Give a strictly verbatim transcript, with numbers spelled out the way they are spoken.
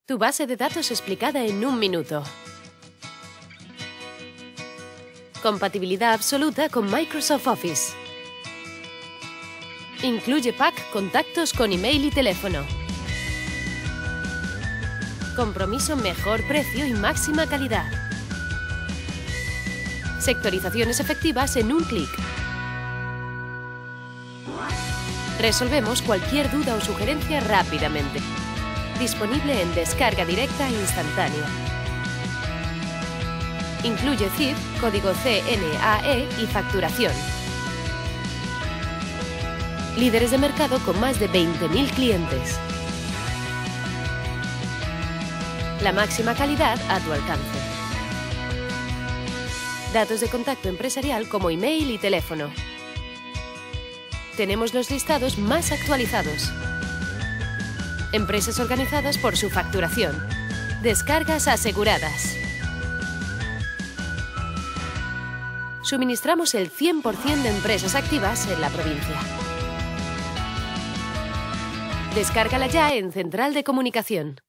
Tu base de datos explicada en un minuto. Compatibilidad absoluta con Microsoft Office. Incluye pack contactos con email y teléfono. Compromiso mejor precio y máxima calidad. Sectorizaciones efectivas en un clic. Resolvemos cualquier duda o sugerencia rápidamente. Disponible en descarga directa e instantánea. Incluye C I F, código C N A E y facturación. Líderes de mercado con más de veinte mil clientes. La máxima calidad a tu alcance. Datos de contacto empresarial como email y teléfono. Tenemos los listados más actualizados. Empresas organizadas por su facturación. Descargas aseguradas. Suministramos el cien por cien de empresas activas en la provincia. Descárgala ya en Central de Comunicación.